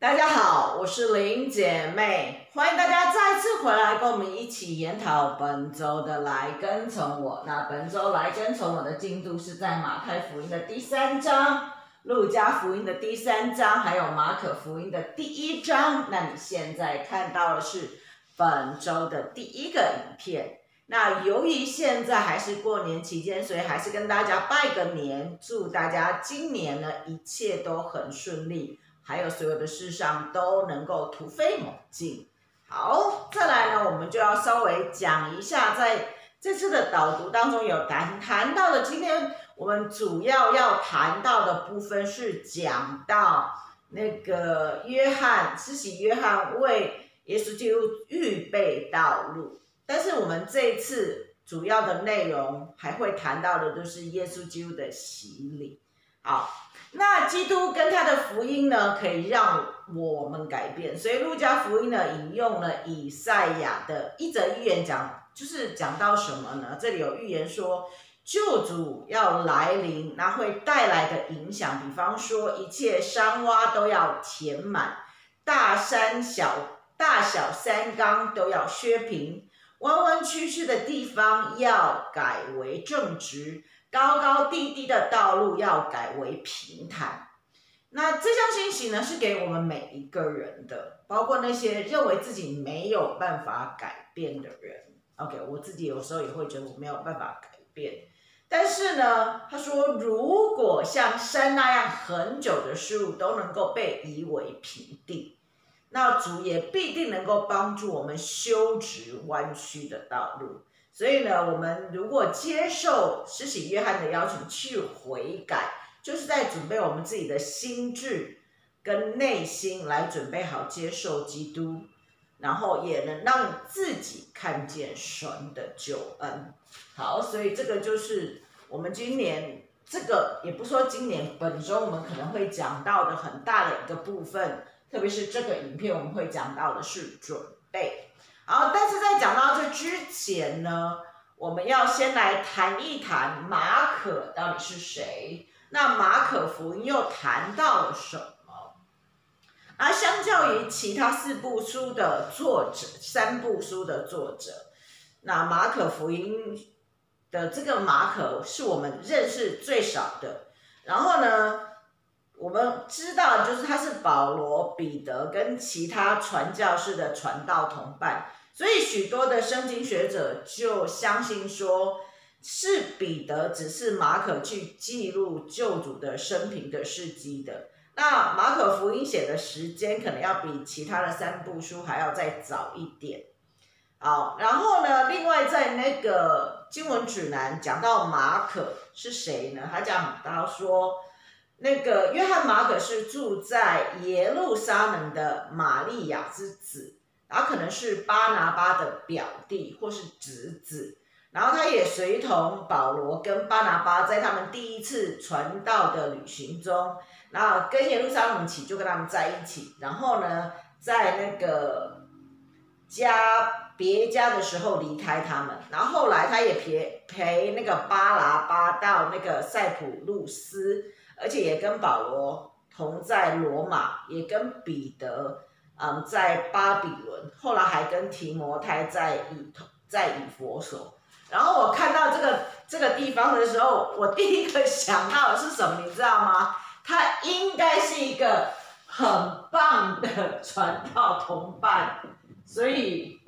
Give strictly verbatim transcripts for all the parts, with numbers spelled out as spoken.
大家好，我是林姐妹，欢迎大家再次回来跟我们一起研讨本周的来跟从我。那本周来跟从我的进度是在马太福音的第三章、路加福音的第三章，还有马可福音的第一章。那你现在看到的是本周的第一个影片。那由于现在还是过年期间，所以还是跟大家拜个年，祝大家今年呢一切都很顺利。还有所有的事上都能够突飞猛进。好，再来呢，我们就要稍微讲一下，在这次的导读当中有谈谈到的，今天我们主要要谈到的部分是讲到那个约翰，施洗约翰为耶稣基督预备道路。但是我们这一次主要的内容还会谈到的，就是耶稣基督的洗礼。好，那基督跟他的福音呢，可以让我们改变。所以路加福音呢，引用了以赛亚的一则预言讲，就是讲到什么呢？这里有预言说，救主要来临，那会带来的影响，比方说一切山洼都要填满，大山小大小山冈都要削平，弯弯曲曲的地方要改为正直。高高低低的道路要改为平坦。那这项信息呢，是给我们每一个人的，包括那些认为自己没有办法改变的人。OK， 我自己有时候也会觉得我没有办法改变，但是呢，他说，如果像山那样很久的事物都能够被夷为平地，那主也必定能够帮助我们修直弯曲的道路。所以呢，我们如果接受施洗约翰的邀请去悔改，就是在准备我们自己的心智跟内心来准备好接受基督，然后也能让自己看见神的救恩。好，所以这个就是我们今年这个也不说今年本周我们可能会讲到的很大的一个部分，特别是这个影片我们会讲到的是准备。好，但是在讲到这之前呢，我们要先来谈一谈马可到底是谁。那马可福音又谈到了什么？而相较于其他四部书的作者，三部书的作者，那马可福音的这个马可是我们认识最少的。然后呢，我们知道就是他是保罗、彼得跟其他传教士的传道同伴。所以许多的圣经学者就相信说，是彼得只是马可去记录救主的生平的事迹的。那马可福音写的时间可能要比其他的三部书还要再早一点。好，然后呢，另外在那个经文指南讲到马可是谁呢？他讲到说，那个约翰马可是住在耶路撒冷的玛利亚之子。然后可能是巴拿巴的表弟或是侄子，然后他也随同保罗跟巴拿巴在他们第一次传道的旅行中，然后跟耶路撒冷起就跟他们在一起，然后呢，在那个家别家的时候离开他们，然后后来他也陪陪那个巴拿巴到那个塞浦路斯，而且也跟保罗同在罗马，也跟彼得。嗯，在巴比伦，后来还跟提摩太在以在以弗所。然后我看到这个这个地方的时候，我第一个想到的是什么，你知道吗？他应该是一个很棒的传道同伴，所以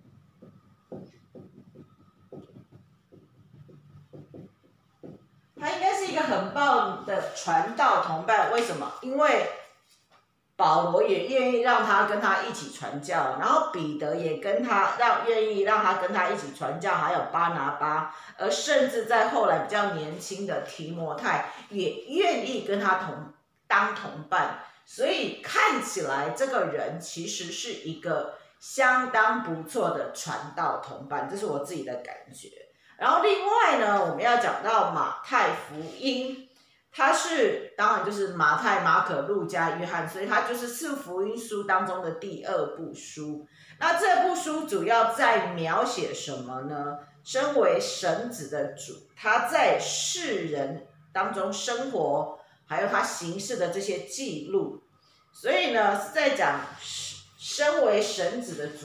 他应该是一个很棒的传道同伴。为什么？因为保罗也愿意让他跟他一起传教，然后彼得也跟他让愿意让他跟他一起传教，还有巴拿巴，而甚至在后来比较年轻的提摩太也愿意跟他同当同伴，所以看起来这个人其实是一个相当不错的传道同伴，这是我自己的感觉。然后另外呢，我们要讲到马太福音。它是当然就是马太、马可、路加、约翰，所以它就是四福音书当中的第二部书。那这部书主要在描写什么呢？身为神子的主，他在世人当中生活，还有他行事的这些记录。 所以呢是在讲身为神子的主，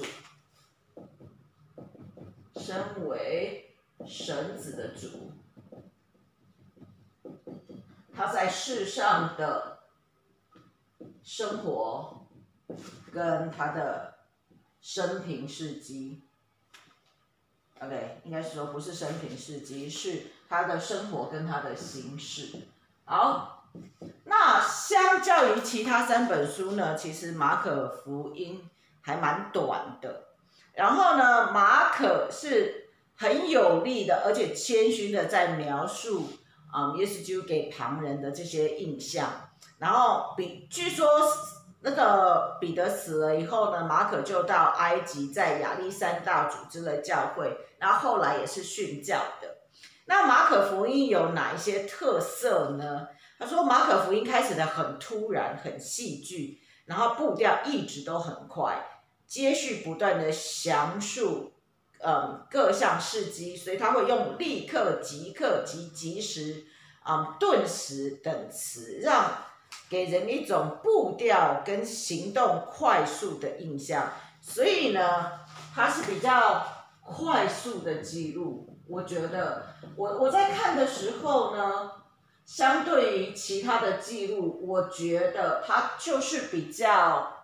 身为神子的主，他在世上的生活跟他的生平事迹。OK， 应该是说不是生平事迹，是他的生活跟他的心事。好，那相较于其他三本书呢，其实马可福音还蛮短的。然后呢，马可是很有力的，而且谦虚的在描述啊、嗯，耶稣基督给旁人的这些印象。然后比据说。那个彼得死了以后呢，马可就到埃及，在亚历山大组织了教会，然后后来也是殉教的。那马可福音有哪一些特色呢？他说马可福音开始的很突然，很戏剧，然后步调一直都很快，接续不断的详述，嗯，各项事迹，所以他会用立刻、即刻及即时、嗯，顿时等词，让给人一种步调跟行动快速的印象，所以呢，它是比较快速的记录。我觉得，我我在看的时候呢，相对于其他的记录，我觉得它就是比较，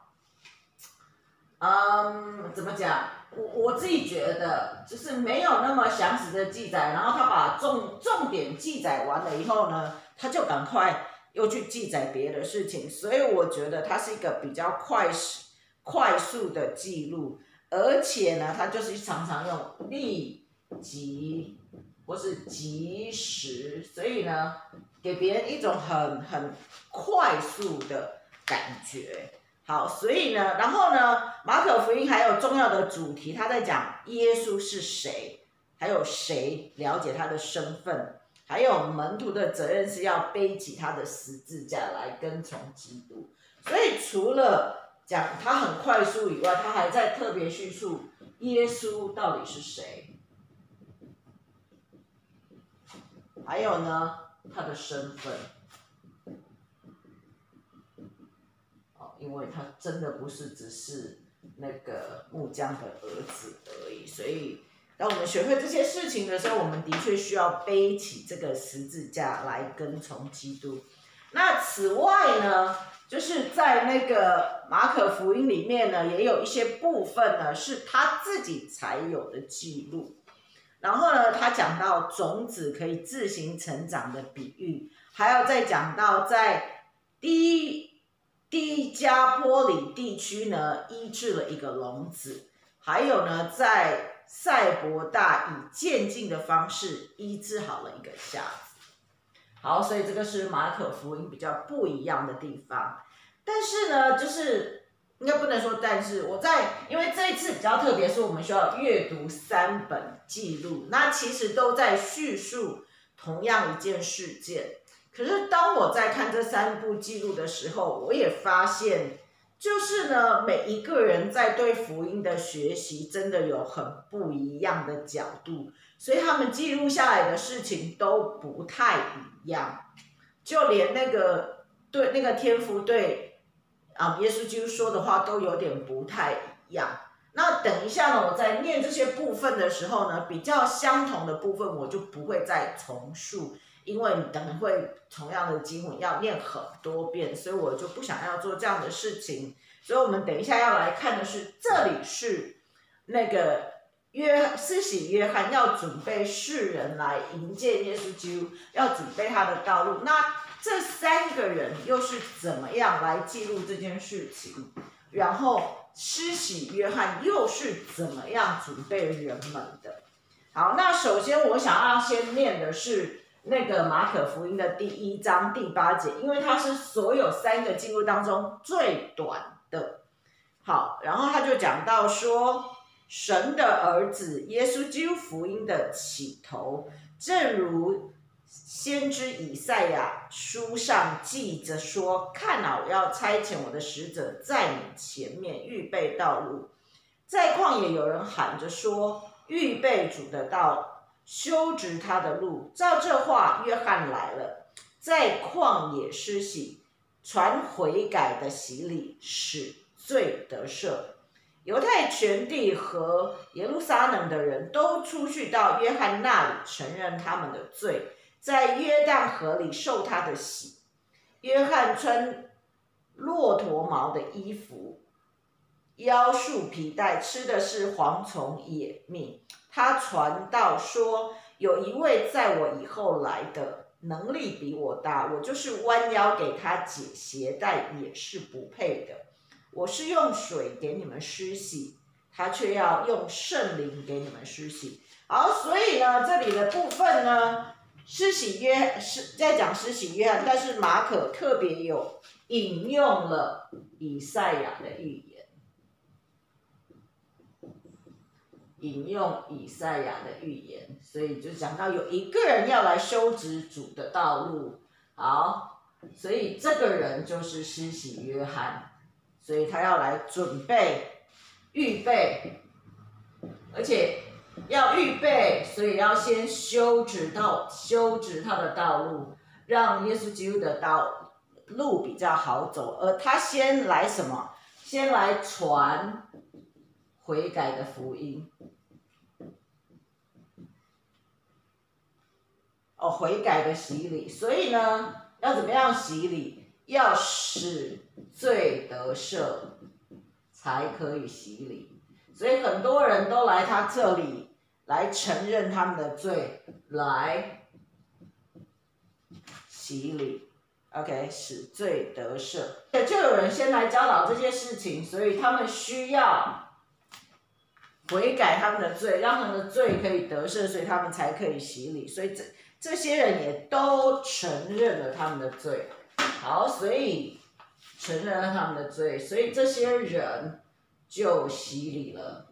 嗯，怎么讲？我我自己觉得就是没有那么详实的记载，然后他把重重点记载完了以后呢，他就赶快。又去记载别的事情，所以我觉得它是一个比较快快速的记录，而且呢，它就是常常用立即或是即时，所以呢，给别人一种很很快速的感觉。好，所以呢，然后呢，马可福音还有重要的主题，他在讲耶稣是谁，还有谁了解他的身份。还有门徒的责任是要背起他的十字架来跟从基督，所以除了讲他很快速以外，他还在特别叙述耶稣到底是谁，还有呢他的身份，哦，因为他真的不是只是那个木匠的儿子而已，所以。当我们学会这些事情的时候，我们的确需要背起这个十字架来跟从基督。那此外呢，就是在那个马可福音里面呢，也有一些部分呢是他自己才有的记录。然后呢，他讲到种子可以自行成长的比喻，还要再讲到在低低加波里地区呢医治了一个聋子，还有呢在。赛博大以渐进的方式医治好了一个瞎子。好，所以这个是马可福音比较不一样的地方。但是呢，就是应该不能说，但是我在因为这一次比较特别，是我们需要阅读三本记录，那其实都在叙述同样一件事件。可是当我在看这三部记录的时候，我也发现。就是呢，每一个人在对福音的学习真的有很不一样的角度，所以他们记录下来的事情都不太一样，就连那个对那个天父对啊耶稣基督说的话都有点不太一样。那等一下呢，我在念这些部分的时候呢，比较相同的部分我就不会再重述。因为你等会同样的经文要念很多遍，所以我就不想要做这样的事情。所以我们等一下要来看的是，这里是那个约施洗约翰要准备世人来迎接耶稣基督，要准备他的道路。那这三个人又是怎么样来记录这件事情？然后施洗约翰又是怎么样准备人们的？好，那首先我想要先念的是。那个马可福音的第一章第八节，因为它是所有三个记录当中最短的。好，然后他就讲到说，神的儿子耶稣基督福音的起头，正如先知以赛亚书上记着说：“看啊，我要差遣我的使者在你前面预备道路。”在旷野有人喊着说：“预备主的道。”修直他的路，照这话，约翰来了，在旷野施洗， 传悔改的洗礼，使罪得赦。犹太全地和耶路撒冷的人都出去到约翰那里，承认他们的罪，在约旦河里受他的洗。约翰穿骆驼毛的衣服，腰束皮带，吃的是蝗虫野蜜。他传道说，有一位在我以后来的，能力比我大，我就是弯腰给他解鞋带也是不配的。我是用水给你们施洗，他却要用圣灵给你们施洗。好，所以呢，这里的部分呢，施洗约是在讲施洗约翰，但是马可特别有引用了以赛亚的预言，引用以赛亚的预言，所以就讲到有一个人要来修直主的道路。好，所以这个人就是施洗约翰。所以他要来准备、预备，而且要预备，所以要先修直道、修直他的道路，让耶稣基督的道路比较好走。而他先来什么？先来传悔改的福音。哦，悔改的洗礼。所以呢，要怎么样洗礼？要使罪得赦，才可以洗礼。所以很多人都来他这里来承认他们的罪，来洗礼。OK， 使罪得赦。就有人先来教导这些事情，所以他们需要悔改他们的罪，让他们的罪可以得赦，所以他们才可以洗礼。所以这这些人也都承认了他们的罪。好，所以承认了他们的罪，所以这些人就洗礼了。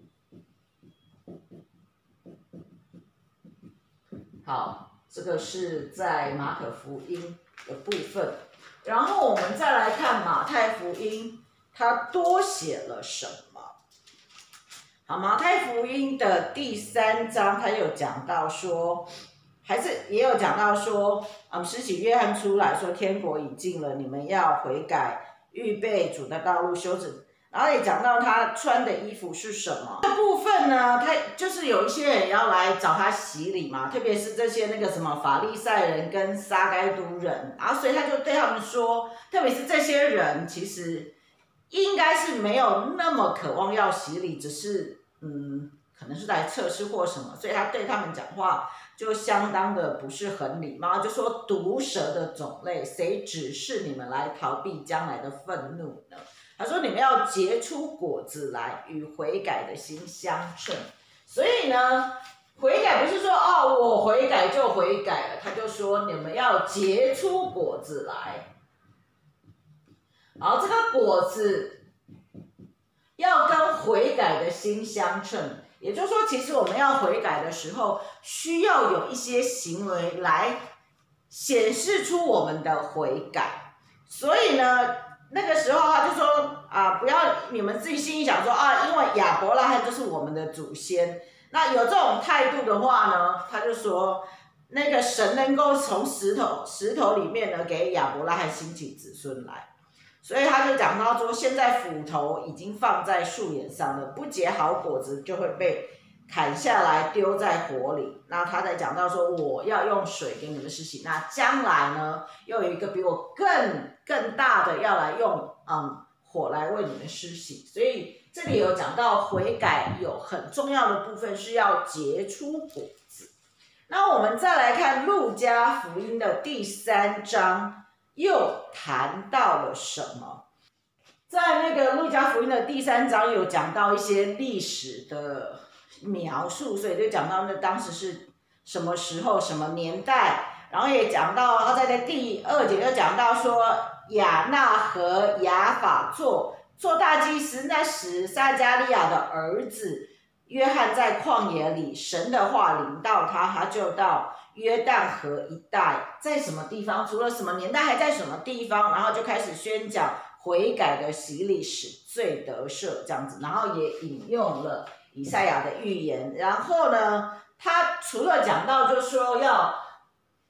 好，这个是在马可福音的部分，然后我们再来看马太福音，它多写了什么？好，马太福音的第三章，它有讲到说。还是也有讲到说，嗯，施洗约翰出来说，天国已近了，你们要悔改，预备主的道路，修直。然后也讲到他穿的衣服是什么。这部分呢，他就是有一些人要来找他洗礼嘛，特别是这些那个什么法利赛人跟撒该都人，然后所以他就对他们说，特别是这些人，其实应该是没有那么渴望要洗礼，只是嗯，可能是来测试或什么，所以他对他们讲话。就相当的不是很礼貌，就说毒蛇的种类，谁指示你们来逃避将来的愤怒呢？他说你们要结出果子来，与悔改的心相称。所以呢，悔改不是说哦我悔改就悔改了，他就说你们要结出果子来。好，这个果子要跟悔改的心相称。也就是说，其实我们要悔改的时候，需要有一些行为来显示出我们的悔改。所以呢，那个时候他就说啊，不要你们自己心里想说啊，因为亚伯拉罕就是我们的祖先。那有这种态度的话呢，他就说，那个神能够从石头石头里面呢，给亚伯拉罕兴起子孙来。所以他就讲到说，现在斧头已经放在树枝上了，不结好果子就会被砍下来丢在火里。那他在讲到说，我要用水给你们施洗，那将来呢，又有一个比我更更大的要来用嗯火来为你们施洗。所以这里有讲到悔改有很重要的部分是要结出果子。那我们再来看路加福音的第三章。又谈到了什么？在那个路加福音的第三章有讲到一些历史的描述，所以就讲到那当时是什么时候、什么年代，然后也讲到他在第二节就讲到说亚纳和亚法做做大祭司，那时撒迦利亚的儿子约翰在旷野里，神的话临到他，他就到约旦河一带，在什么地方？除了什么年代，还在什么地方？然后就开始宣讲悔改的洗礼，使罪得赦这样子，然后也引用了以赛亚的预言。然后呢，他除了讲到就说要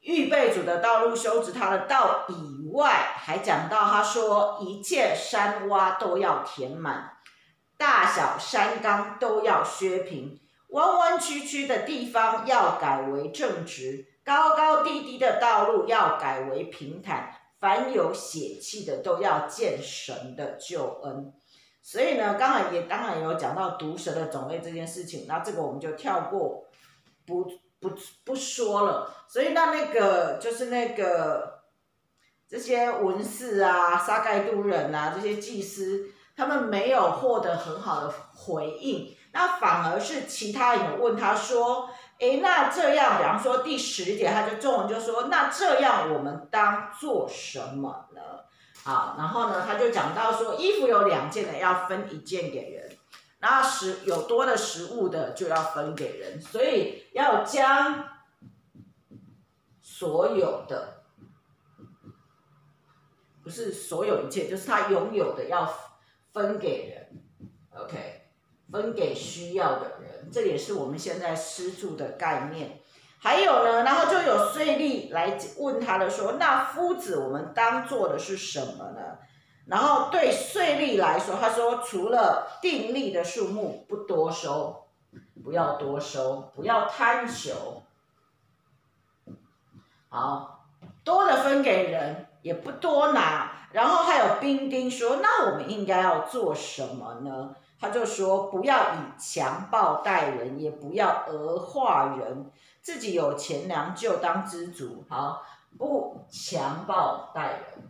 预备主的道路，修直他的道以外，还讲到他说，一切山洼都要填满，大小山冈都要削平，弯弯曲曲的地方要改为正直，高高低低的道路要改为平坦，凡有血气的都要见神的救恩。所以呢，刚才也当然有讲到毒蛇的种类这件事情，那这个我们就跳过，不不不说了。所以那那个就是那个这些文士啊、撒盖都人啊这些祭司，他们没有获得很好的回应，那反而是其他人有问他说，诶，那这样，比方说第十节，他就中文就说，那这样我们当做什么呢？好，然后呢，他就讲到说，衣服有两件的要分一件给人，然后食有多的食物的就要分给人，所以要将所有的，不是所有一切，就是他拥有的要分给人 ，OK， 分给需要的人，这也是我们现在施助的概念。还有呢，然后就有税吏来问他的说，那夫子我们当做的是什么呢？然后对税吏来说，他说除了定例的数目不多收，不要多收，不要贪求。好，多的分给人，也不多拿。然后还有兵丁说，那我们应该要做什么呢？他就说，不要以强暴待人，也不要讹化人，自己有钱粮就当知足。好，不强暴待人，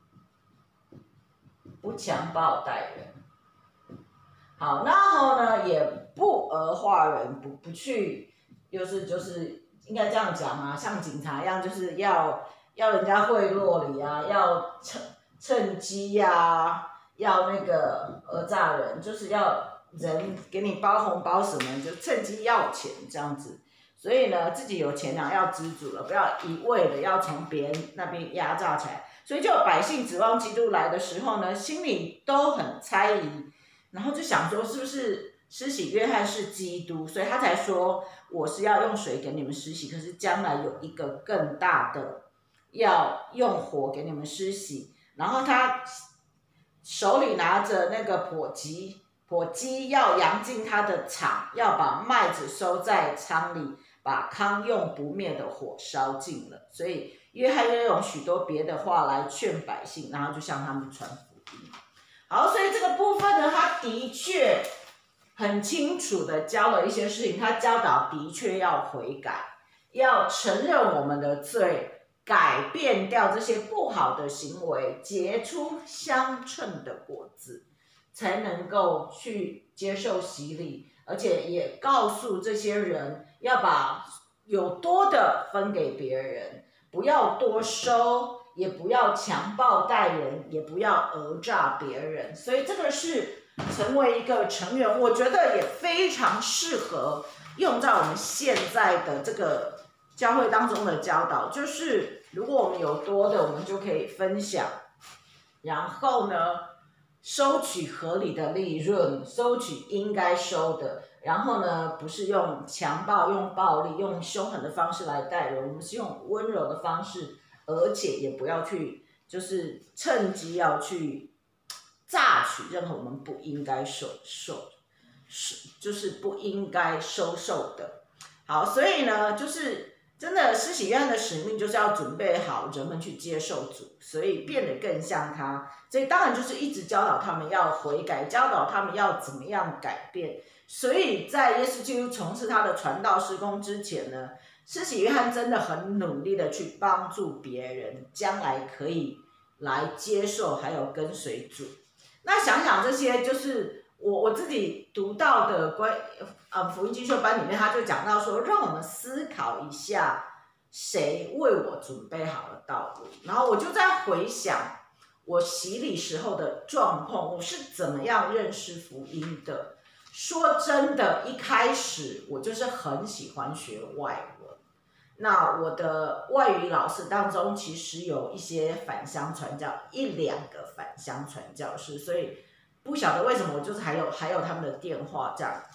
不强暴待人。好，然后呢，也不讹化人，不不去，就是就是应该这样讲啊，像警察一样，就是要要人家贿赂你啊，要趁趁机呀、啊。要那个讹诈人，就是要人给你包红包什么，就趁机要钱这样子。所以呢，自己有钱了要知足了，不要一味的要从别人那边压榨起来。所以就有百姓指望基督来的时候呢，心里都很猜疑，然后就想说是不是施洗约翰是基督，所以他才说我是要用水给你们施洗，可是将来有一个更大的要用火给你们施洗，然后他手里拿着那个簸箕，簸箕要扬进他的场，要把麦子收在仓里，把糠用不灭的火烧尽了。所以约翰又用许多别的话来劝百姓，然后就向他们传福音。好，所以这个部分呢，他的确很清楚的教了一些事情，他教导的确要悔改，要承认我们的罪，改变掉这些不好的行为，结出相称的果子，才能够去接受洗礼，而且也告诉这些人要把有多的分给别人，不要多收，也不要强暴待人，也不要讹诈别人。所以这个是成为一个成员，我觉得也非常适合用在我们现在的这个教会当中的教导，就是如果我们有多的，我们就可以分享，然后呢，收取合理的利润，收取应该收的，然后呢，不是用强暴、用暴力、用凶狠的方式来待人，我们是用温柔的方式，而且也不要去，就是趁机要去榨取任何我们不应该收受，就是不应该收受的。好，所以呢，就是真的施洗约翰的使命就是要准备好人们去接受主，所以变得更像他。所以当然就是一直教导他们要悔改，教导他们要怎么样改变。所以在耶稣基督从事他的传道事工之前呢，施洗约翰真的很努力的去帮助别人，将来可以来接受还有跟随主。那想想这些，就是我我自己读到的关呃福音进修班里面，他就讲到说，让我们思考一下谁为我准备好了道路。然后我就在回想我洗礼时候的状况，我是怎么样认识福音的。说真的，一开始我就是很喜欢学外文。那我的外语老师当中，其实有一些返乡传教，一两个返乡传教士，所以不晓得为什么我就是还有还有他们的电话这样。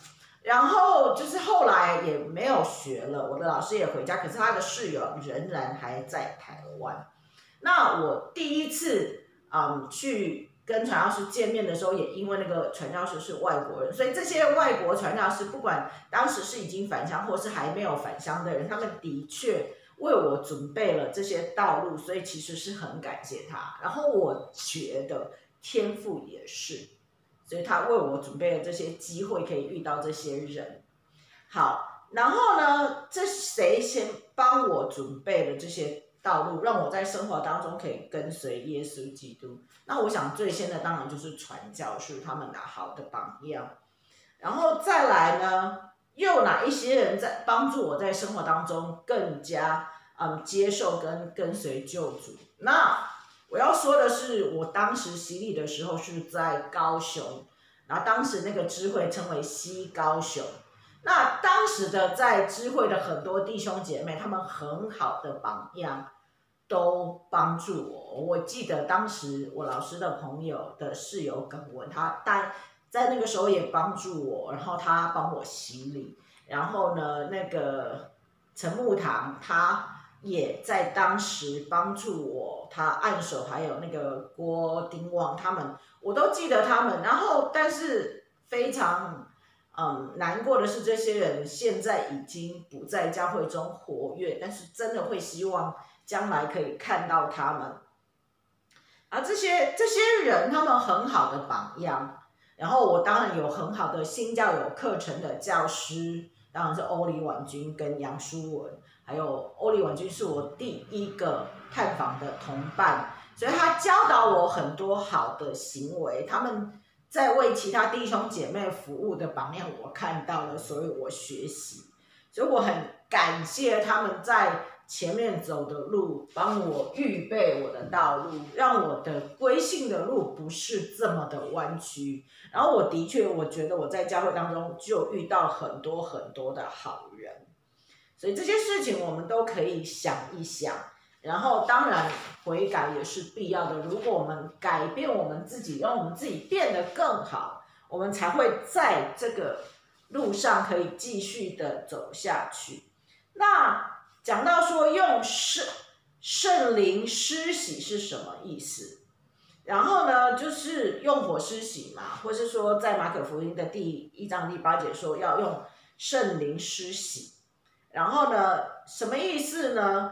然后就是后来也没有学了，我的老师也回家，可是他的室友仍然还在台湾。那我第一次嗯去跟传教士见面的时候，也因为那个传教士是外国人，所以这些外国传教士不管当时是已经返乡或是还没有返乡的人，他们的确为我准备了这些道路，所以其实是很感谢他。然后我觉得天父也是，所以他为我准备了这些机会，可以遇到这些人。好，然后呢，这谁先帮我准备了这些道路，让我在生活当中可以跟随耶稣基督？那我想最先的当然就是传教士，他们的好的榜样。然后再来呢，又哪一些人在帮助我在生活当中更加嗯接受跟跟随救主？那我要说的是，我当时洗礼的时候是在高雄，然后当时那个知会称为西高雄。那当时的在知会的很多弟兄姐妹，他们很好的榜样都帮助我。我记得当时我老师的朋友的室友耿文，他但在那个时候也帮助我，然后他帮我洗礼。然后呢，那个陈木堂他也在当时帮助我，他按手，还有那个郭丁旺他们，我都记得他们。然后但是非常嗯，难过的是，这些人现在已经不在教会中活跃，但是真的会希望将来可以看到他们。而这些这些人，他们很好的榜样。然后我当然有很好的新教友课程的教师，当然是欧李婉君跟杨淑文，还有欧李婉君是我第一个探访的同伴，所以他教导我很多好的行为。他们在为其他弟兄姐妹服务的榜样，我看到了，所以我学习，所以我很感谢他们在前面走的路，帮我预备我的道路，让我的归信的路不是这么的弯曲。然后我的确，我觉得我在教会当中就遇到很多很多的好人，所以这些事情我们都可以想一想。然后当然悔改也是必要的，如果我们改变我们自己，让我们自己变得更好，我们才会在这个路上可以继续的走下去。那讲到说用圣圣灵施洗是什么意思？然后呢，就是用火施洗嘛，或是说在马可福音的第一章第八节说要用圣灵施洗。然后呢，什么意思呢？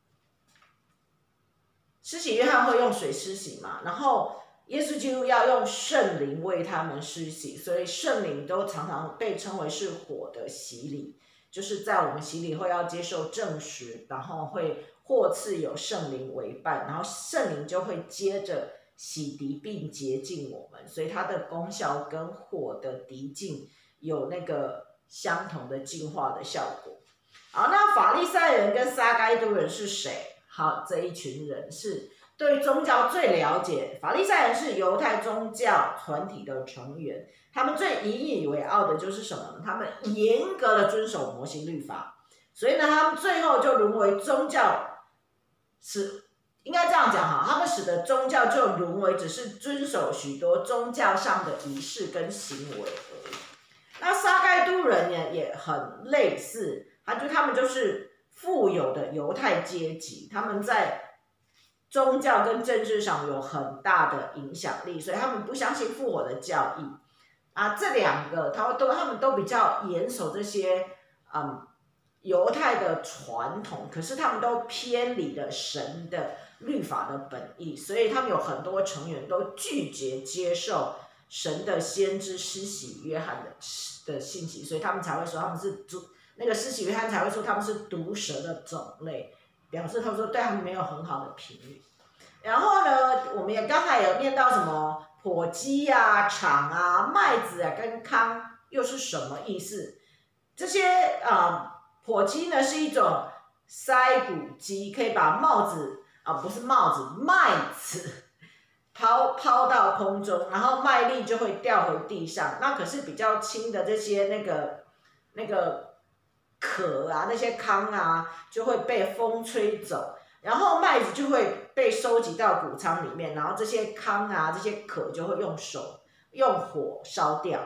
施洗约翰会用水施洗嘛，然后耶稣基督要用圣灵为他们施洗，所以圣灵都常常被称为是火的洗礼，就是在我们洗礼后要接受证实，然后会或赐有圣灵为伴，然后圣灵就会接着洗涤并洁净我们，所以它的功效跟火的涤净有那个相同的净化的效果。好，那法利赛人跟撒该多人是谁？好，这一群人是对宗教最了解。法利赛人是犹太宗教团体的成员，他们最引以为傲的就是什么呢？他们严格的遵守摩西律法，所以呢，他们最后就沦为宗教，是应该这样讲哈，他们使得宗教就沦为只是遵守许多宗教上的仪式跟行为而已。那撒该都人呢也很类似，他就他们就是富有的犹太阶级，他们在宗教跟政治上有很大的影响力，所以他们不相信复活的教义啊。这两个他都他们都比较严守这些嗯犹太的传统，可是他们都偏离了神的律法的本意，所以他们有很多成员都拒绝接受神的先知施洗约翰的的信息，所以他们才会说他们是那个施洗约翰才会说他们是毒蛇的种类，表示他说对他们没有很好的评语。然后呢，我们也刚才有念到什么簸箕啊、场啊、麦子啊跟糠又是什么意思？这些啊、呃、簸箕呢是一种筛谷机，可以把帽子啊、呃、不是帽子麦子抛抛到空中，然后麦粒就会掉回地上。那可是比较轻的这些那个那个壳啊，那些糠啊就会被风吹走，然后麦子就会被收集到谷仓里面，然后这些糠啊这些壳就会用手用火烧掉。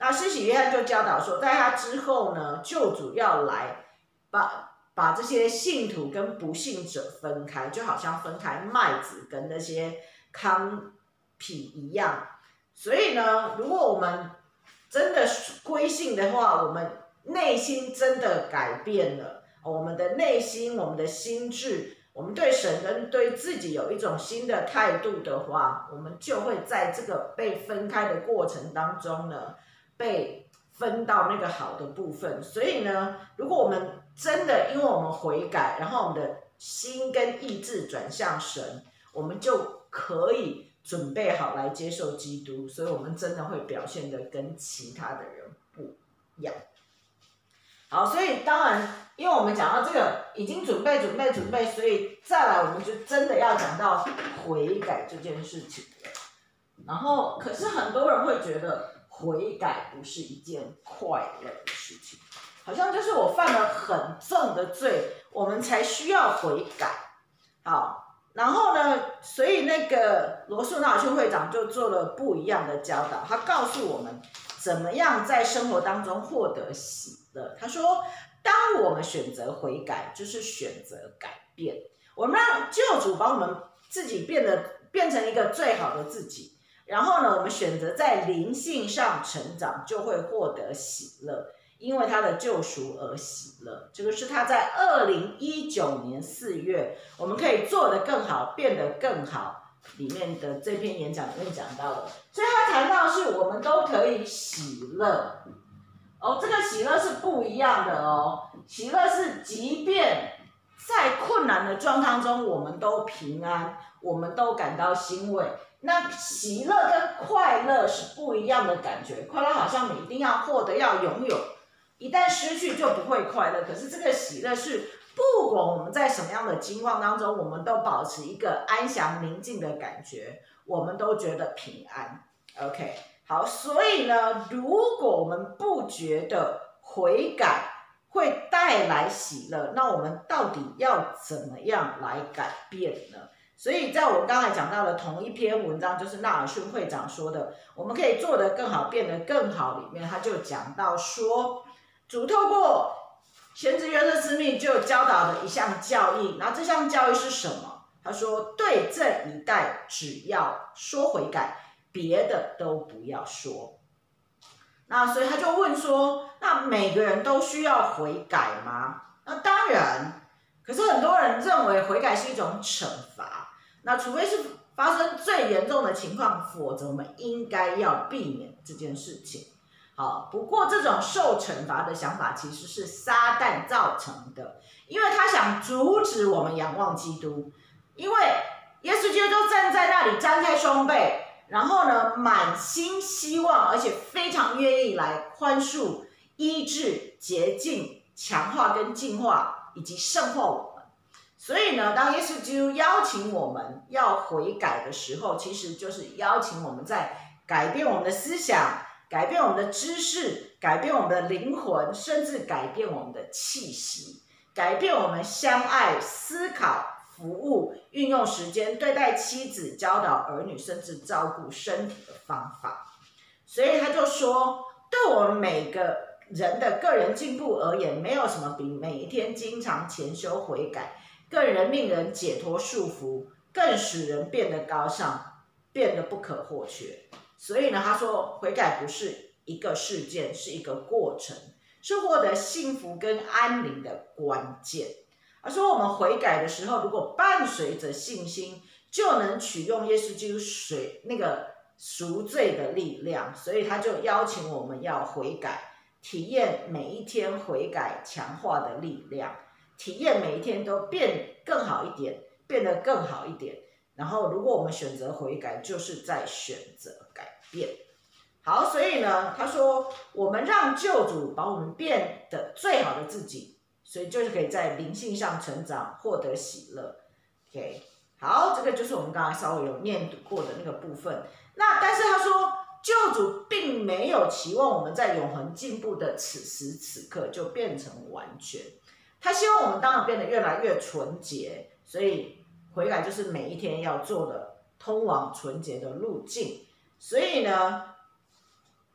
那施洗约翰就教导说，在他之后呢，救主要来把把这些信徒跟不信者分开，就好像分开麦子跟那些糠皮一样。所以呢，如果我们真的归信的话，我们内心真的改变了，我们的内心，我们的心智，我们对神跟对自己有一种新的态度的话，我们就会在这个被分开的过程当中呢，被分到那个好的部分。所以呢，如果我们真的因为我们悔改，然后我们的心跟意志转向神，我们就可以准备好来接受基督，所以我们真的会表现得跟其他的人不一样。好，所以当然，因为我们讲到这个已经准备准备准备，所以再来我们就真的要讲到悔改这件事情了。然后，可是很多人会觉得悔改不是一件快乐的事情，好像就是我犯了很重的罪，我们才需要悔改。好，然后呢，所以那个罗素纳尔逊会长就做了不一样的教导，他告诉我们怎么样在生活当中获得喜乐。他说，当我们选择悔改，就是选择改变，我们让救主把我们自己变得变成一个最好的自己，然后呢，我们选择在灵性上成长，就会获得喜乐，因为他的救赎而喜乐。这个是他在二零一九年四月，我们可以做得更好，变得更好里面的这篇演讲里面讲到的。所以他谈到的是我们都可以喜乐。哦，这个喜乐是不一样的哦。喜乐是即便在困难的状态中，我们都平安，我们都感到欣慰。那喜乐跟快乐是不一样的感觉，快乐好像你一定要获得，要拥有，一旦失去就不会快乐。可是这个喜乐是不管我们在什么样的情况当中，我们都保持一个安详宁静的感觉，我们都觉得平安。OK， 好，所以呢，如果我们不觉得悔改会带来喜乐，那我们到底要怎么样来改变呢？所以在我刚才讲到的同一篇文章，就是纳尔逊会长说的我们可以做得更好，变得更好里面，他就讲到说，主透过先知约瑟斯密就教导的一项教义，然后这项教义是什么？他说，对这一代只要说悔改，别的都不要说。那所以他就问说，那每个人都需要悔改吗？那当然，可是很多人认为悔改是一种惩罚，那除非是发生最严重的情况，否则我们应该要避免这件事情。好，不过这种受惩罚的想法其实是撒旦造成的，因为他想阻止我们仰望基督，因为耶稣基督站在那里张开双臂，然后呢，满心希望，而且非常愿意来宽恕、医治、洁净、强化跟净化，以及圣化我们。所以呢，当耶稣基督邀请我们要悔改的时候，其实就是邀请我们在改变我们的思想、改变我们的知识、改变我们的灵魂，甚至改变我们的气息，改变我们相爱、思考、服务、运用时间、对待妻子、教导儿女，甚至照顾身体的方法。所以他就说，对我们每个人的个人进步而言，没有什么比每一天经常潜修悔改更能令人解脱束缚，更使人变得高尚，变得不可或缺。所以呢，他说悔改不是一个事件，是一个过程，是获得幸福跟安宁的关键。他说我们悔改的时候，如果伴随着信心，就能取用耶稣基督水那个赎罪的力量。所以他就邀请我们要悔改，体验每一天悔改强化的力量，体验每一天都变更好一点，变得更好一点。然后如果我们选择悔改，就是在选择改变。好，所以呢，他说我们让救主把我们变得最好的自己，所以就是可以在灵性上成长，获得喜乐。OK， 好，这个就是我们刚才稍微有念读过的那个部分。那但是他说，救主并没有期望我们在永恒进步的此时此刻就变成完全，他希望我们当然变得越来越纯洁，所以悔改就是每一天要做的通往纯洁的路径。所以呢，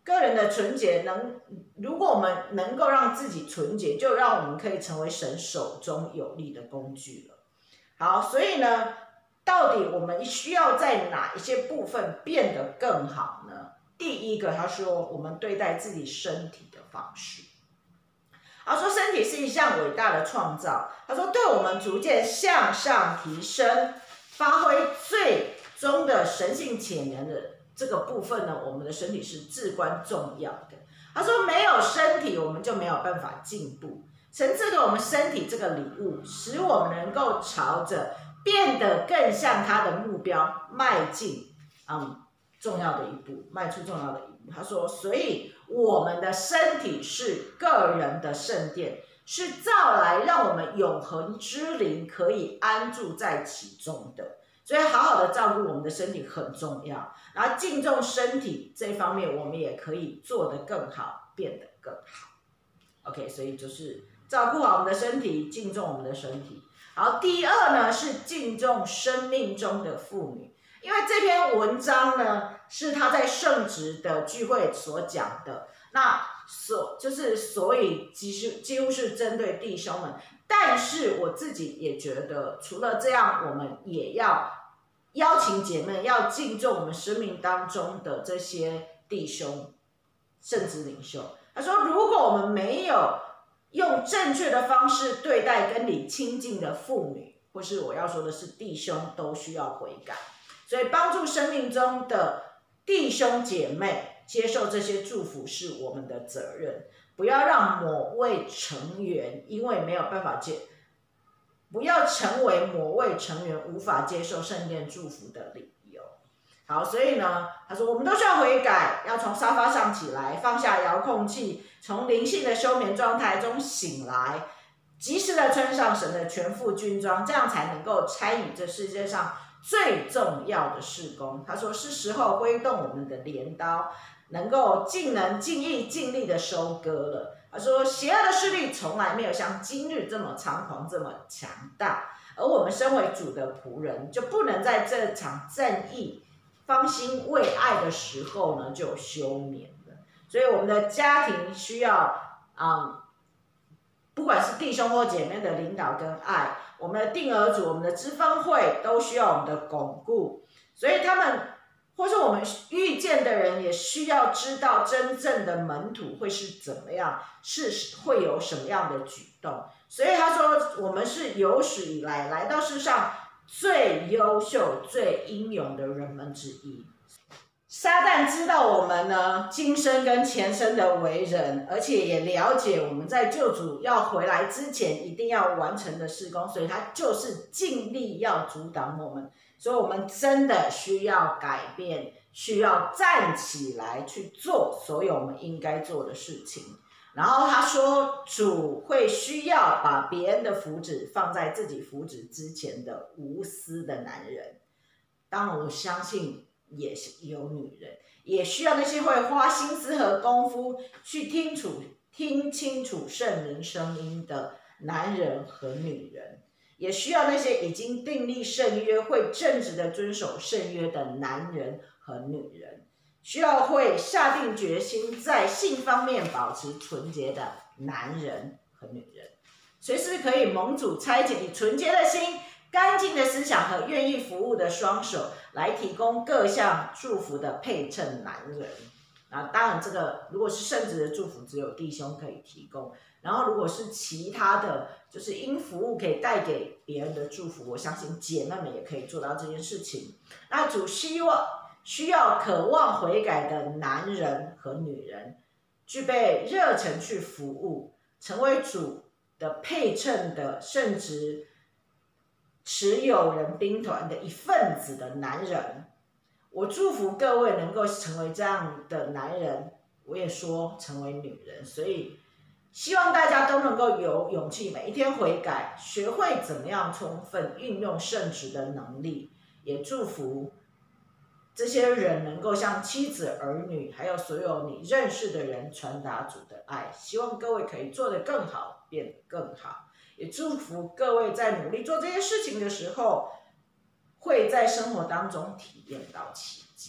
个人的纯洁能，如果我们能够让自己纯洁，就让我们可以成为神手中有力的工具了。好，所以呢，到底我们需要在哪一些部分变得更好呢？第一个，他说我们对待自己身体的方式。他说身体是一项伟大的创造，他说对我们逐渐向上提升，发挥最终的神性潜能的这个部分呢，我们的身体是至关重要的。他说没有身体，我们就没有办法进步。神赐给我们身体这个礼物，使我们能够朝着变得更像他的目标迈进，嗯，重要的一步，迈出重要的一步。他说，所以我们的身体是个人的圣殿，是造来让我们永恒之灵可以安住在其中的。所以好好的照顾我们的身体很重要，然后敬重身体这方面，我们也可以做得更好，变得更好。OK， 所以就是照顾好我们的身体，敬重我们的身体。好，第二呢是敬重生命中的妇女，因为这篇文章呢是他在圣职的聚会所讲的，那所就是所以几乎几乎是针对弟兄们，但是我自己也觉得，除了这样，我们也要邀请姐妹要敬重我们生命当中的这些弟兄、圣职领袖。他说，如果我们没有用正确的方式对待跟你亲近的妇女，或是我要说的是弟兄，都需要悔改。所以帮助生命中的弟兄姐妹接受这些祝福是我们的责任，不要让某位成员因为没有办法接，不要成为某位成员无法接受圣殿祝福的理由。好，所以呢，他说我们都需要悔改，要从沙发上起来，放下遥控器，从灵性的休眠状态中醒来，及时的穿上神的全副军装，这样才能够参与这世界上最重要的事工。他说是时候挥动我们的镰刀，能够尽能尽意尽力的收割了。他说邪恶的势力从来没有像今日这么猖狂这么强大，而我们身为主的仆人，就不能在这场正义芳心为爱的时候呢就休眠了。所以我们的家庭需要嗯，不管是弟兄或姐妹的领导跟爱，我们的定儿组、我们的支分会都需要我们的巩固，所以他们或是我们遇见的人也需要知道真正的门徒会是怎么样，是会有什么样的举动。所以他说我们是有史以来来到世上最优秀、最英勇的人们之一。撒旦知道我们呢今生跟前生的为人，而且也了解我们在救主要回来之前一定要完成的事工，所以他就是尽力要阻挡我们。所以我们真的需要改变，需要站起来去做所有我们应该做的事情。然后他说主会需要把别人的福祉放在自己福祉之前的无私的男人。当然我相信也有女人，也需要那些会花心思和功夫去听楚听清楚圣灵声音的男人和女人，也需要那些已经订立圣约、会正直的遵守圣约的男人和女人，需要会下定决心在性方面保持纯洁的男人和女人，随时可以蒙主差遣以纯洁的心、干净的思想和愿意服务的双手来提供各项祝福的配衬男人。啊，当然这个如果是圣职的祝福只有弟兄可以提供，然后如果是其他的就是因服务可以带给别人的祝福，我相信姐妹们也可以做到这件事情。那主希望需要渴望悔改的男人和女人，具备热忱去服务，成为主的配衬的圣职持有人兵团的一份子的男人。我祝福各位能够成为这样的男人，我也说成为女人，所以希望大家都能够有勇气每一天悔改，学会怎么样充分运用圣职的能力，也祝福这些人能够向妻子儿女还有所有你认识的人传达主的爱。希望各位可以做得更好，变得更好，也祝福各位在努力做这些事情的时候会在生活当中体验到奇迹。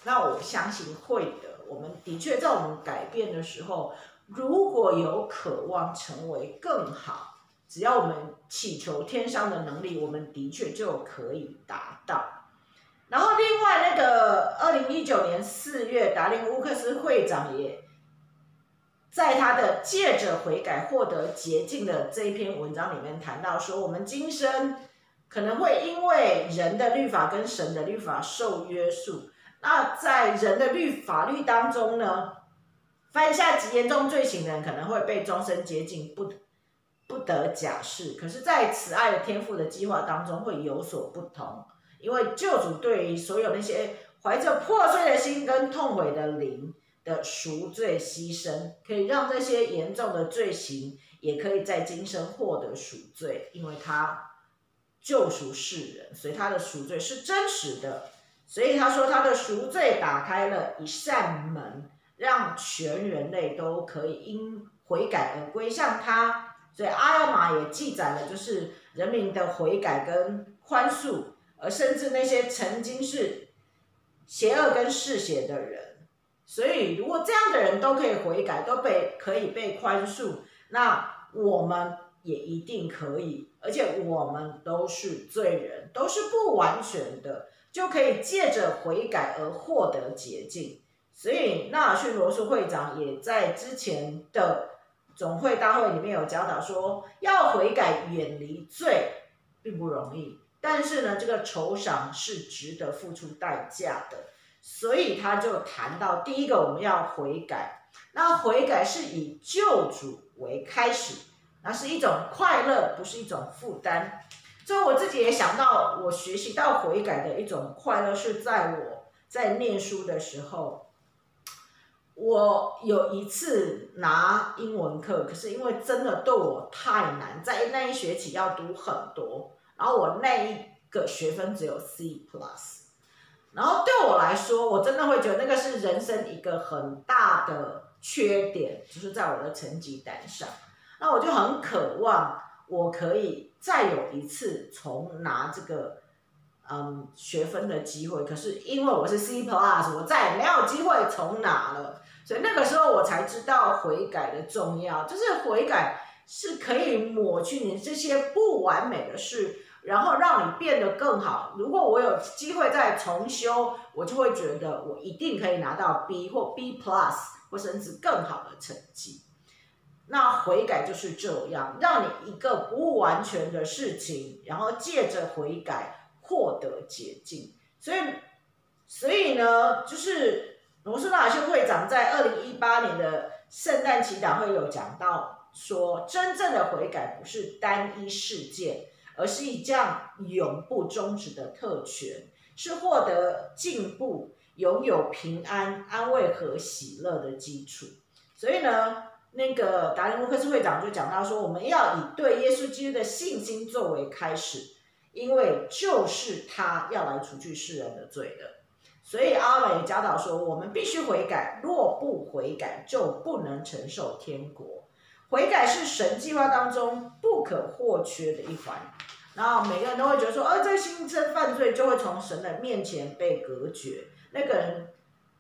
那我相信会的。我们的确在我们改变的时候，如果有渴望成为更好，只要我们祈求天上的能力，我们的确就可以达到。然后另外那个二零一九年四月，达林乌克斯会长也在他的借着悔改获得洁净的这一篇文章里面谈到说，我们今生可能会因为人的律法跟神的律法受约束。那在人的律法律当中呢，犯下极严重罪行的人可能会被终身监禁，不不得假释。可是，在慈爱的天父的计划当中会有所不同，因为救主对于所有那些怀着破碎的心跟痛悔的灵的赎罪牺牲，可以让这些严重的罪行也可以在今生获得赎罪，因为他救赎世人，所以他的赎罪是真实的。所以他说他的赎罪打开了一扇门，让全人类都可以因悔改而归向他。所以阿尔玛也记载了就是人民的悔改跟宽恕，而甚至那些曾经是邪恶跟嗜血的人，所以如果这样的人都可以悔改，都被可以被宽恕，那我们也一定可以。而且我们都是罪人，都是不完全的，就可以借着悔改而获得洁净。所以纳尔逊罗素会长也在之前的总会大会里面有教导说，要悔改远离罪并不容易，但是呢，这个酬赏是值得付出代价的。所以他就谈到第一个，我们要悔改。那悔改是以救主为开始，那是一种快乐，不是一种负担。所以我自己也想到，我学习到悔改的一种快乐是在我在念书的时候，我有一次拿英文课，可是因为真的对我太难，在那一学期要读很多，然后我那一个学分只有 C plus， 然后对我来说，我真的会觉得那个是人生一个很大的缺点，就是在我的成绩单上。那我就很渴望我可以再有一次重拿这个嗯学分的机会，可是因为我是 C plus， 我再也没有机会重拿了。所以那个时候我才知道悔改的重要，就是悔改是可以抹去你这些不完美的事，然后让你变得更好。如果我有机会再重修，我就会觉得我一定可以拿到 B 或 B plus 或甚至更好的成绩。那悔改就是这样，让你一个不完全的事情，然后借着悔改获得洁净。所以，所以呢，就是罗素纳尔逊会长在二零一八年的圣诞祈祷会有讲到说，真正的悔改不是单一事件，而是一项永不终止的特权，是获得进步、拥有平安、安慰和喜乐的基础。所以呢，那个达林乌克斯会长就讲到说，我们要以对耶稣基督的信心作为开始，因为就是他要来除去世人的罪的。所以阿尔也教导说，我们必须悔改，若不悔改，就不能承受天国。悔改是神计划当中不可或缺的一环。然后每个人都会觉得说，哦，这心生犯罪就会从神的面前被隔绝。那个人，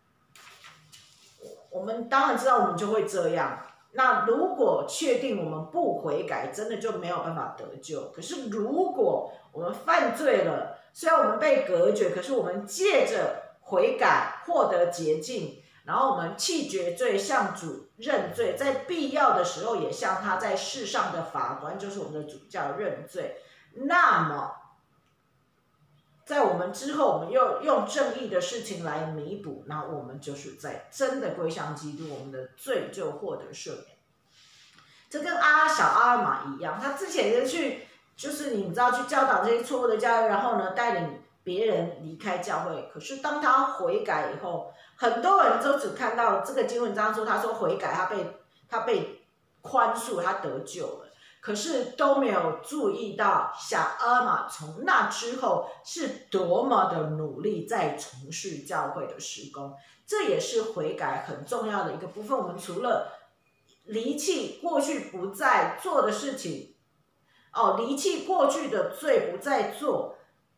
我们当然知道我们就会这样。那如果确定我们不悔改，真的就没有办法得救。可是如果我们犯罪了，虽然我们被隔绝，可是我们借着悔改获得洁净，然后我们弃绝罪，向主认罪，在必要的时候也向他在世上的法官，就是我们的主教认罪。那么在我们之后，我们又用正义的事情来弥补，那我们就是在真的归向基督，我们的罪就获得赦免。这跟阿小阿尔玛一样，他之前就去，就是你知道去教导这些错误的教育，然后呢带领别人离开教会。可是当他悔改以后，很多人都只看到这个经文章说，他说悔改，他被他被宽恕，他得救了。可是都没有注意到小阿尔玛从那之后是多么的努力在从事教会的事工，这也是悔改很重要的一个部分。我们除了离弃过去不再做的事情，哦，离弃过去的罪不再做，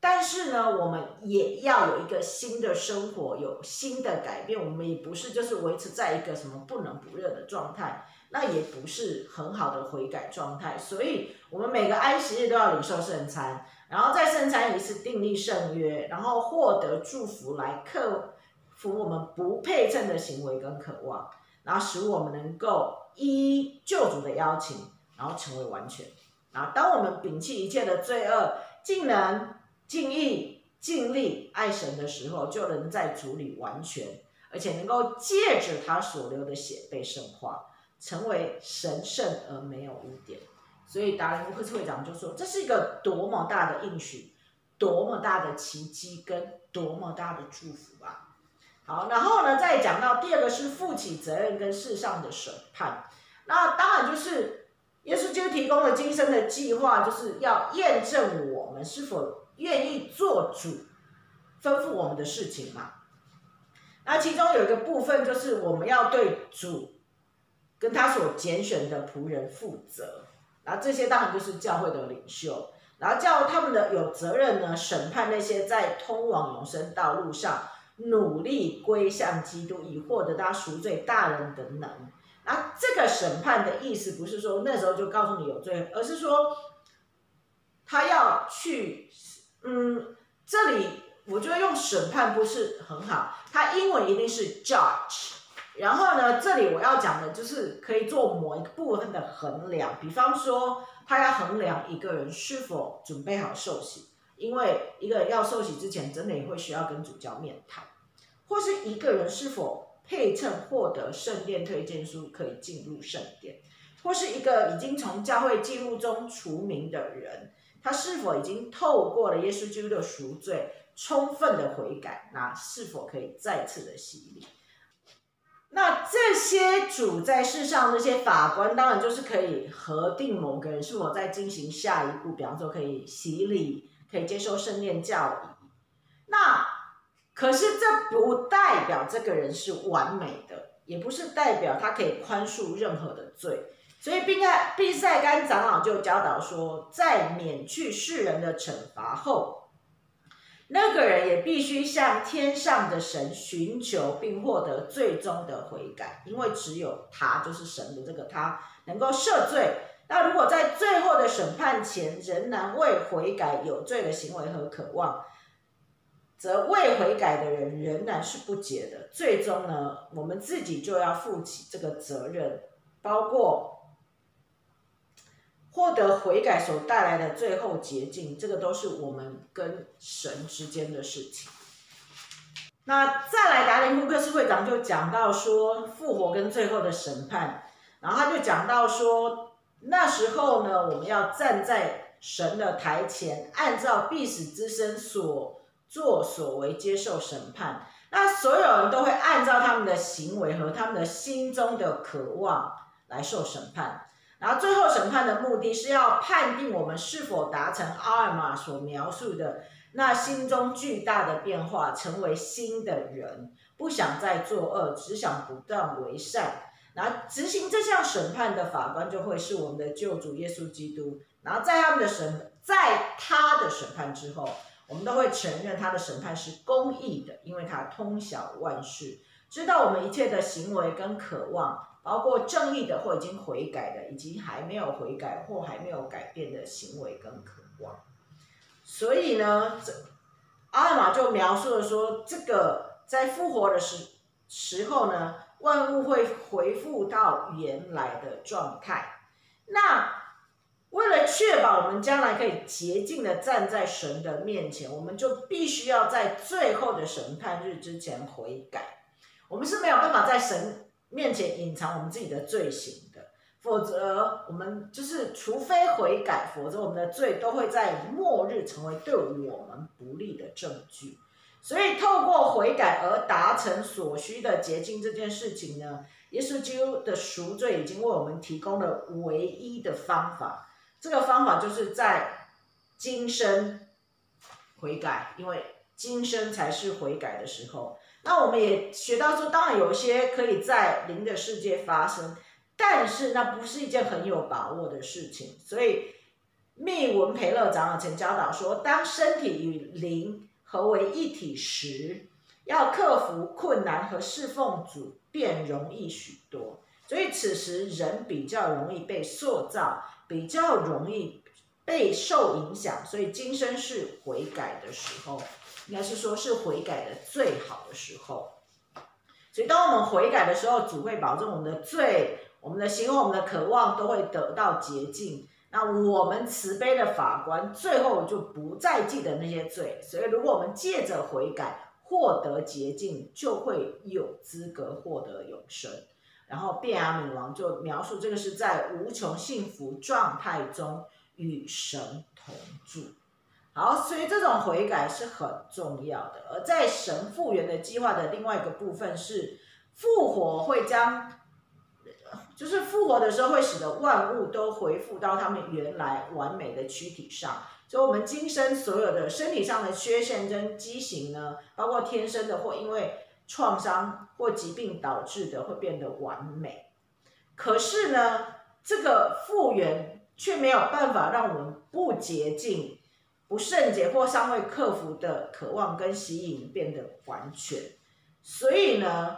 但是呢，我们也要有一个新的生活，有新的改变。我们也不是就是维持在一个什么不冷不热的状态，那也不是很好的悔改状态。所以，我们每个安息日都要领受圣餐，然后在圣餐仪式订立圣约，然后获得祝福来克服我们不配称的行为跟渴望，然后使我们能够依救主的邀请，然后成为完全。然后，当我们摒弃一切的罪恶，竟能尽意尽力爱神的时候，就能在主里完全，而且能够借着他所流的血被圣化，成为神圣而没有污点。所以达林·乌克斯会长就说，这是一个多么大的应许，多么大的奇迹跟多么大的祝福啊！好，然后呢，再讲到第二个是负起责任跟世上的审判。那当然就是耶稣基督提供了今生的计划，就是要验证我们是否愿意做主吩咐我们的事情嘛。那其中有一个部分就是我们要对主跟他所拣选的仆人负责，然后这些当然就是教会的领袖，然后叫他们的有责任呢审判那些在通往永生道路上努力归向基督以获得他赎罪大人的能。那这个审判的意思不是说那时候就告诉你有罪，而是说他要去，嗯，这里我觉得用审判不是很好，它英文一定是 judge。然后呢，这里我要讲的就是可以做某一个部分的衡量，比方说他要衡量一个人是否准备好受洗，因为一个人要受洗之前，真的也会需要跟主教面谈，或是一个人是否配称获得圣殿推荐书可以进入圣殿，或是一个已经从教会记录中除名的人，他是否已经透过了耶稣基督的赎罪，充分的悔改，那是否可以再次的洗礼？那这些主在世上那些法官，当然就是可以核定某个人是否在进行下一步，比方说可以洗礼，可以接受圣殿教义。那可是这不代表这个人是完美的，也不是代表他可以宽恕任何的罪。所以毕塞干长老就教导说，在免去世人的惩罚后，那个人也必须向天上的神寻求并获得最终的悔改，因为只有他，就是神的这个他能够赦罪。那如果在最后的审判前仍然未悔改有罪的行为和渴望，则未悔改的人仍然是不洁的。最终呢，我们自己就要负起这个责任，包括获得悔改所带来的最后捷径，这个都是我们跟神之间的事情。那再来，达林·库克斯会长就讲到说复活跟最后的审判，然后他就讲到说，那时候呢，我们要站在神的台前，按照必死之身所作所为接受审判。那所有人都会按照他们的行为和他们的心中的渴望来受审判。然后最后审判的目的是要判定我们是否达成阿尔玛所描述的那心中巨大的变化，成为新的人，不想再作恶，只想不断为善。然后执行这项审判的法官就会是我们的救主耶稣基督。然后在他们的审，在他的审判之后，我们都会承认他的审判是公义的，因为他通晓万事，知道我们一切的行为跟渴望，包括正义的或已经悔改的，以及还没有悔改或还没有改变的行为跟渴望。所以呢，这阿尔玛就描述了说，这个在复活的时时候呢，万物会恢复到原来的状态。那为了确保我们将来可以洁净的站在神的面前，我们就必须要在最后的审判日之前悔改。我们是没有办法在神面前隐藏我们自己的罪行的，否则我们就是除非悔改，否则我们的罪都会在末日成为对我们不利的证据。所以透过悔改而达成所需的洁净这件事情呢，耶稣基督的赎罪已经为我们提供了唯一的方法。这个方法就是在今生悔改，因为今生才是悔改的时候。那我们也学到说，当然有一些可以在灵的世界发生，但是那不是一件很有把握的事情。所以密文培乐长老曾教导说，当身体与灵合为一体时，要克服困难和侍奉主便容易许多。所以此时人比较容易被塑造，比较容易被受影响，所以今生是悔改的时候，应该是说是悔改的最好的时候。所以当我们悔改的时候，主会保证我们的罪、我们的行为、我们的渴望都会得到洁净。那我们慈悲的法官最后就不再记得那些罪，所以如果我们借着悔改获得洁净，就会有资格获得永生。然后便雅悯王就描述这个是在无穷幸福状态中与神同住。好，所以这种悔改是很重要的。而在神复原的计划的另外一个部分是，复活会将，就是复活的时候会使得万物都恢复到他们原来完美的躯体上。所以我们今生所有的身体上的缺陷跟畸形呢，包括天生的或因为创伤或疾病导致的，会变得完美。可是呢，这个复原却没有办法让我们不洁净、不圣洁或尚未克服的渴望跟吸引变得完全。所以呢，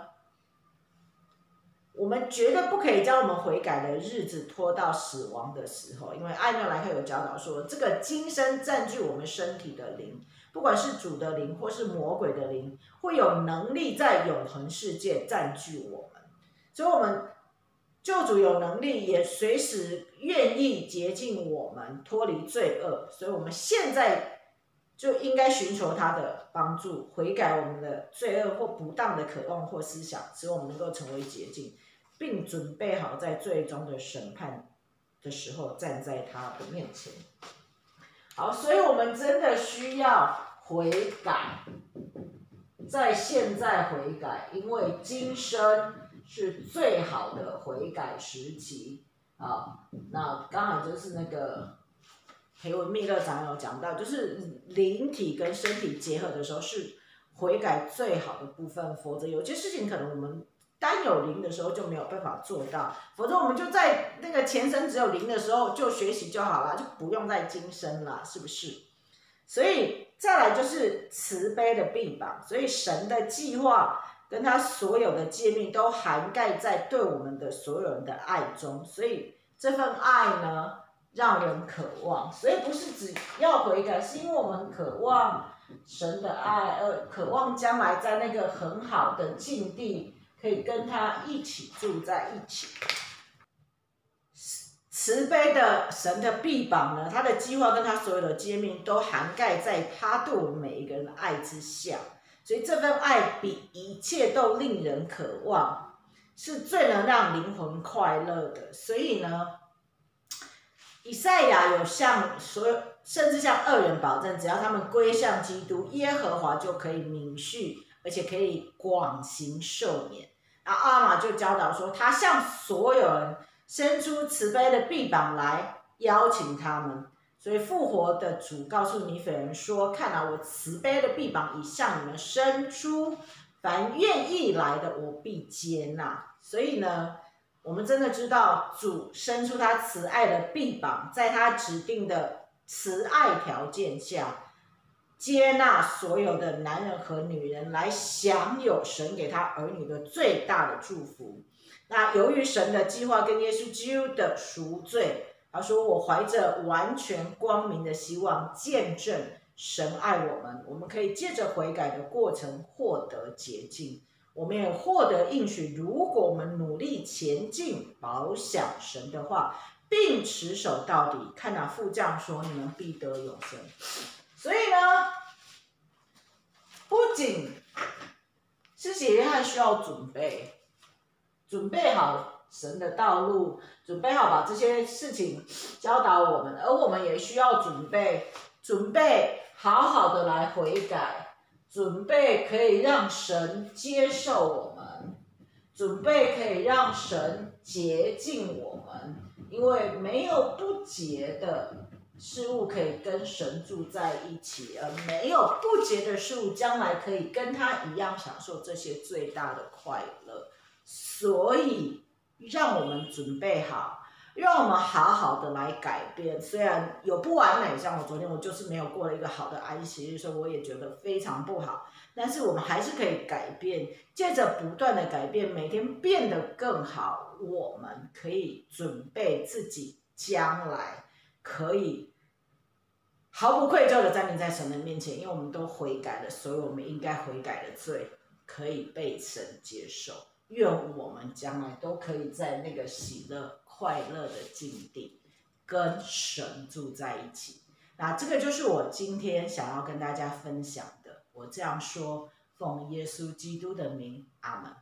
我们绝对不可以将我们悔改的日子拖到死亡的时候，因为艾诺莱克有教导说，这个今生占据我们身体的灵，不管是主的灵或是魔鬼的灵，会有能力在永恒世界占据我们。所以我们救主有能力，也随时愿意洁净我们，脱离罪恶。所以我们现在就应该寻求他的帮助，悔改我们的罪恶或不当的渴望或思想，使我们能够成为洁净，并准备好在最终的审判的时候站在他的面前。好，所以我们真的需要悔改，在现在悔改，因为今生是最好的悔改时期。好，那刚好就是那个培文密勒长有讲到，就是灵体跟身体结合的时候是悔改最好的部分，否则有些事情可能我们单有灵的时候就没有办法做到，否则我们就在那个前生只有灵的时候就学习就好了，就不用在今生啦，是不是？所以再来就是慈悲的臂膀，所以神的计划跟他所有的诫命都涵盖在对我们的所有人的爱中，所以这份爱呢让人渴望，所以不是只要悔改，是因为我们渴望神的爱，而渴望将来在那个很好的境地可以跟他一起住在一起。慈悲的神的臂膀呢，他的计划跟他所有的诫命都涵盖在他对我们每一个人的爱之下，所以这份爱比一切都令人渴望，是最能让灵魂快乐的。所以呢，以赛亚有向所有甚至向恶人保证，只要他们归向基督，耶和华就可以免续，而且可以广行赦免。然后阿玛就教导说，他向所有人伸出慈悲的臂膀来邀请他们。所以复活的主告诉尼斐人说，看啊，我慈悲的臂膀已向你们伸出，凡愿意来的我必接纳。所以呢，我们真的知道主伸出他慈爱的臂膀，在他指定的慈爱条件下，接纳所有的男人和女人来享有神给他儿女的最大的祝福。那由于神的计划跟耶稣基督的赎罪，他说我怀着完全光明的希望见证神爱我们，我们可以借着悔改的过程获得洁净。我们也获得应许，如果我们努力前进，保享神的话，并持守到底，看哪父这样说，你们必得永生。所以呢，不仅施洗约翰需要准备，准备好神的道路，准备好把这些事情教导我们，而我们也需要准备，准备好好的来悔改，准备可以让神接受我们，准备可以让神洁净我们，因为没有不洁的事物可以跟神住在一起，而没有不洁的事物将来可以跟他一样享受这些最大的快乐。所以让我们准备好， 让我们好好的来改变。虽然有不完美，像我昨天我就是没有过了一个好的安息日，所以我也觉得非常不好。但是我们还是可以改变，借着不断的改变，每天变得更好，我们可以准备自己将来可以毫不愧疚的站立在神的面前，因为我们都悔改了，所以我们应该悔改的罪可以被神接受。愿我们将来都可以在那个喜乐、快乐的境地，跟神住在一起。那这个就是我今天想要跟大家分享的。我这样说，奉耶稣基督的名，阿们。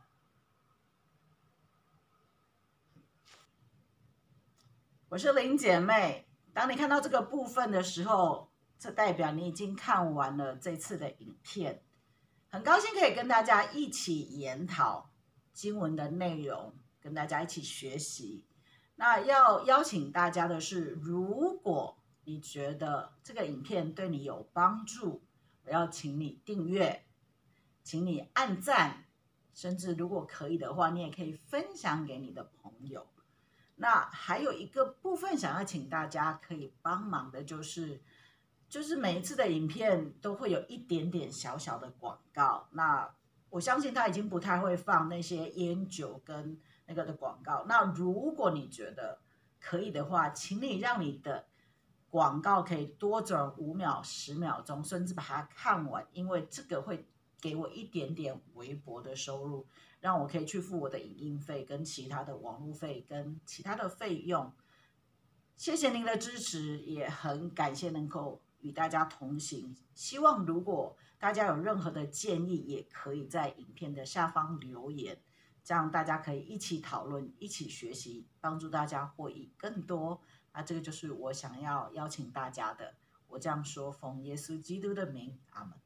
我是林姐妹。当你看到这个部分的时候，这代表你已经看完了这次的影片。很高兴可以跟大家一起研讨经文的内容，跟大家一起学习。那要邀请大家的是，如果你觉得这个影片对你有帮助，我要请你订阅，请你按赞，甚至如果可以的话，你也可以分享给你的朋友。那还有一个部分想要请大家可以帮忙的，就是就是每一次的影片都会有一点点小小的广告。那我相信他已经不太会放那些烟酒跟那个的广告。那如果你觉得可以的话，请你让你的广告可以多转五秒、十秒钟，甚至把它看完，因为这个会给我一点点微薄的收入，让我可以去付我的影音费、跟其他的网路费、跟其他的费用。谢谢您的支持，也很感谢能够与大家同行。希望如果大家有任何的建议，也可以在影片的下方留言，这样大家可以一起讨论、一起学习，帮助大家获益更多。那这个就是我想要邀请大家的。我这样说，奉耶稣基督的名，阿们。